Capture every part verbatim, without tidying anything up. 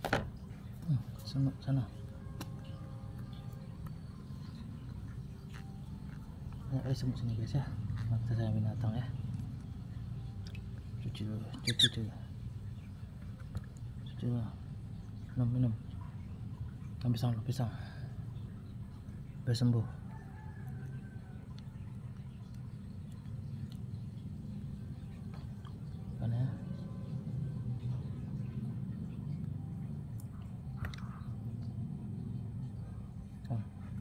Hmm, sana, sana. Banyak kali semut sini guys ya. Kita sayang binatang ya. Cuci dulu, cuci cuci. Cuci dulu. Minum, minum. Ambil pisang dulu, pisang. Biar sembuh. Mana ya? Oh.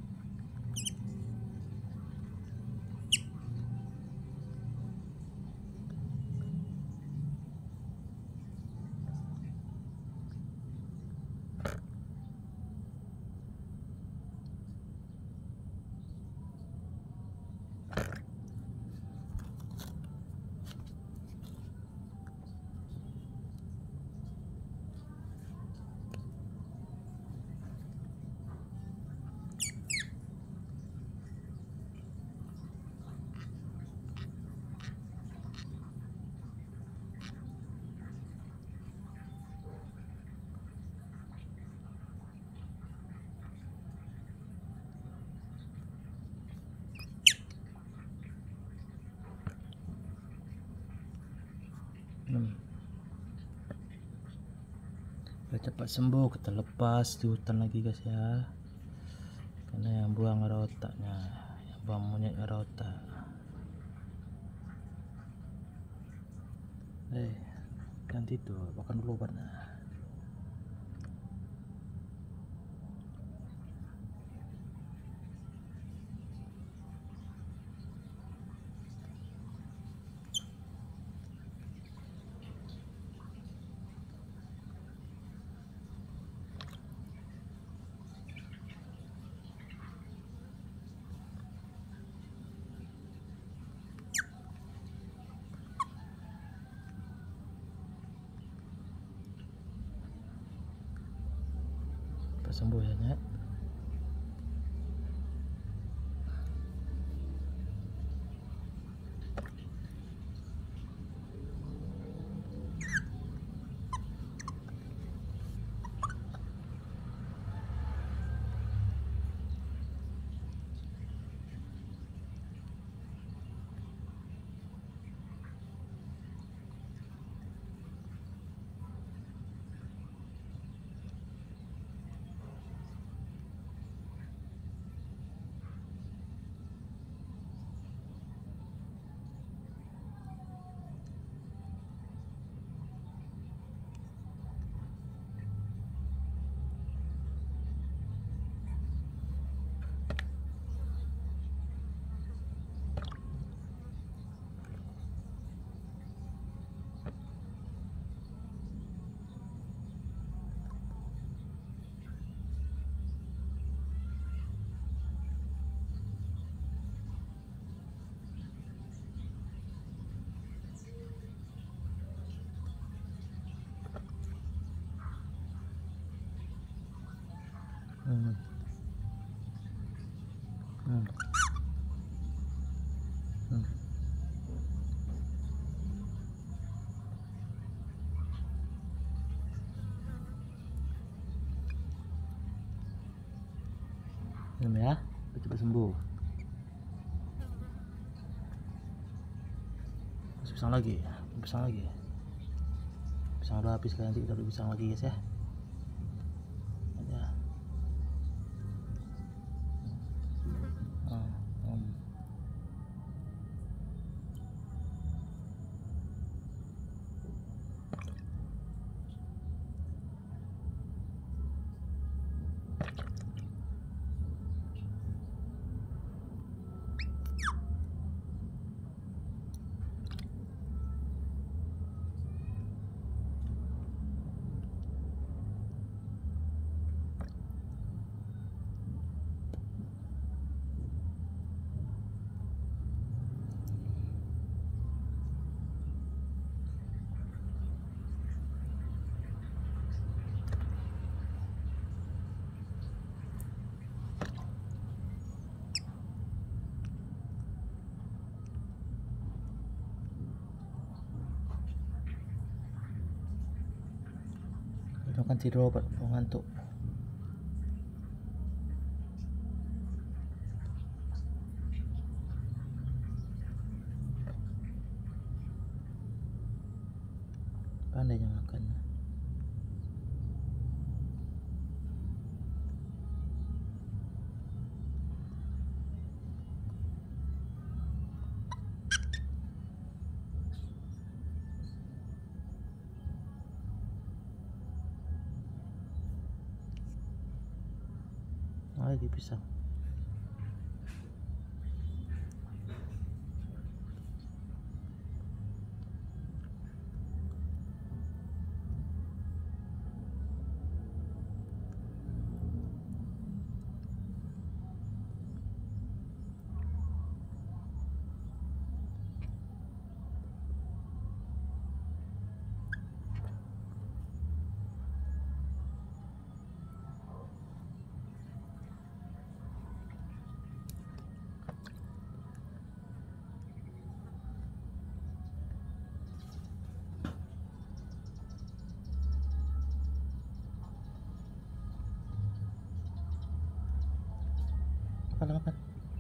Hmm. Biar cepat sembuh, kita lepas di hutan lagi guys ya. Karena yang buang arah otaknya, yang buang monyet arah otak. Eh, ganti tuh, makan dulu obatnya. Cepat sembuh ya Nyet. Hmm. Hmm. Hmm. Minum ya, biar cepat sembuh. Terus pisang lagi, pisang lagi. Pisang udah habis kan, nanti kita beli pisang lagi guys ya. Ada. Hmm. Hmm. Makan tidur obat, mau ngantuk. Pandai dia makan. Lagi pisang. Makan, makan.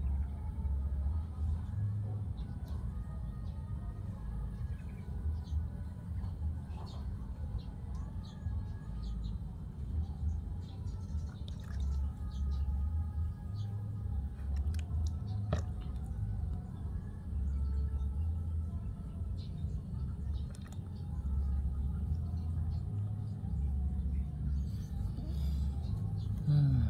Hmm.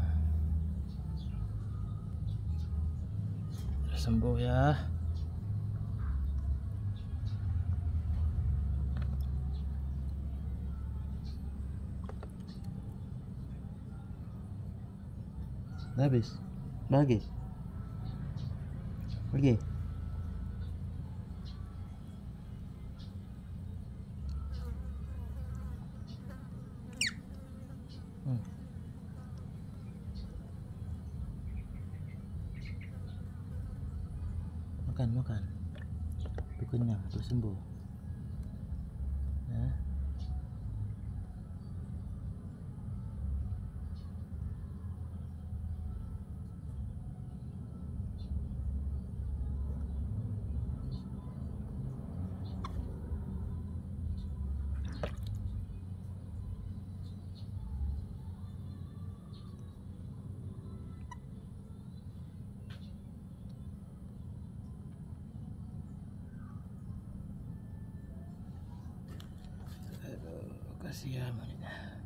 Sembuh ya. Dah habis. Lagi. Lagi. Hmm. Makan, makan. Tu kenyang, tu sembuh. Ya. Aduh, kasihan.